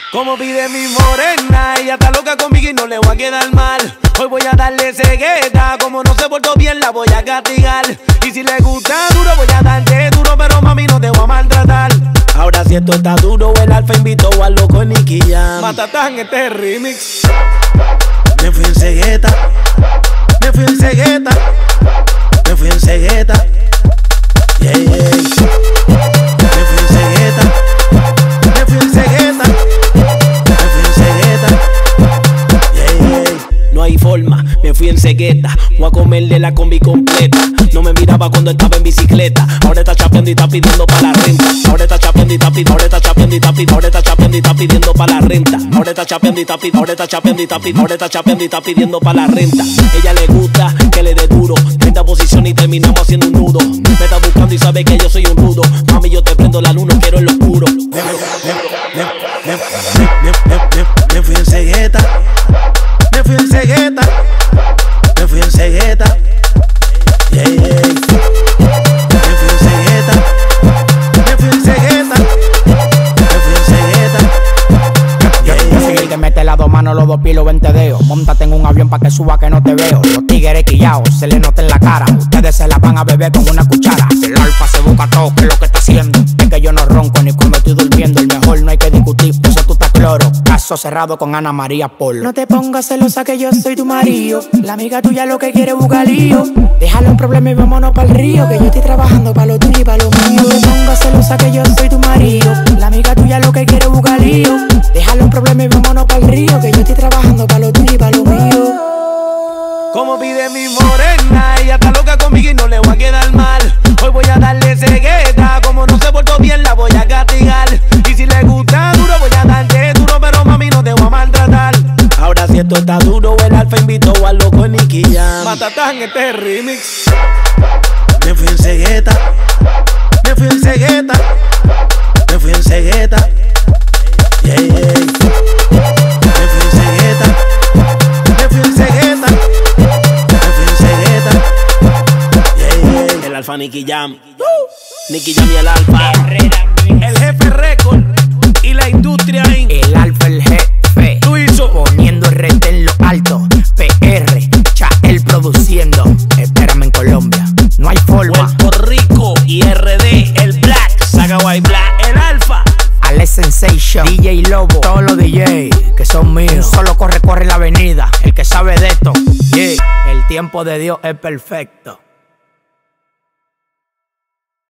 Como pide mi morena, ella está loca conmigo y no le voy a quedar mal. Hoy voy a darle cegueta, como no se portó bien la voy a castigar. Y si le gusta duro voy a darte duro, pero mami no te voy a maltratar. Ahora si esto está duro, el alfa invitó al loco Nicky Jam. Matatán, este remix. Me fui en cegueta, me fui en cegueta, me fui en cegueta. Yeah, yeah. Me fui en cegueta, me fui en cegueta, me fui en cegueta. Yeah, yeah. No hay forma, me fui en cegueta. Voy a comerle la combi completa. No me miraba cuando estaba en bicicleta. Ahora está chapeando y está pidiendo pa' la renta. Ahora está chapeando y está pidiendo, ahora está chapeando y está pidiendo, ahora está chapeando y está pidiendo pa' la renta. Ahora está chapeando y está pidiendo, ahora está chapeando y está pidiendo, ahora está chapeando y está pidiendo pa' la renta. Ella le gusta que le dé duro. 30 posiciones y terminamos haciendo un nudo. Me está buscando y sabe que yo soy un rudo. Mami, yo te prendo la luna, quiero el oscuro. Me fui en cegueta, me fui en cegueta, me fui en cegueta. Yeah, yeah. Me fui en cegueta, me fui en cegueta, me fui en cegueta. Yo soy el que mete las dos manos, los dos pies, los 20 dedos. Móntate en un avión pa' que suba que no te veo. Los tigres quillados, se le nota en la cara. Ustedes se la van a beber con una cuchara. El alfa se busca todo, que es lo que está haciendo. Es que yo no ronco ni cuando estoy durmiendo. El mejor no hay que discutir, por eso tú estás cloro. Caso cerrado con Ana María Polo. No te pongas celosa que yo soy tu marido. La amiga tuya lo que quiere es buscar lío. Déjalo en problemas y vámonos pa'l río. Que yo estoy trabajando pa' lo tuyo y pa' lo mío. No te pongas celosa que yo soy tu marido. La amiga tuya lo que quiere es buscar lío. Déjalo en problemas y vámonos pa'l río. Que yo estoy trabajando pa' lo tuyo y pa' lo mío. Como pide mi morena, ella está loca conmigo y no le voy a quedar mal. Hoy voy a darle cegueta, como no se portó bien la voy a castigar. Y si le gusta duro voy a darte duro, pero mami no te voy a maltratar. Ahora si esto está duro, el alfa invitó al loco Nicky Jam. Matatán, este remix. Me fui en cegueta, me fui en cegueta, me fui en cegueta. Yeah, yeah. Me fui en cegueta, me fui en cegueta, me fui en cegueta. Yeah, yeah. El alfa Nicky Jam. Nicky Jam y el alfa. El jefe récord y la industria en El alfa, el jefe. Tú hizo. Poniendo el RT en lo alto. PR, Chael produciendo. Espérame en Colombia, no hay forma. Puerto Rico y RD, el Black, Saga White Black, el alfa. Alex Sensation, DJ Lobo, todos los DJ que son míos. Solo corre en la avenida, el que sabe de esto. Yeah. El tiempo de Dios es perfecto.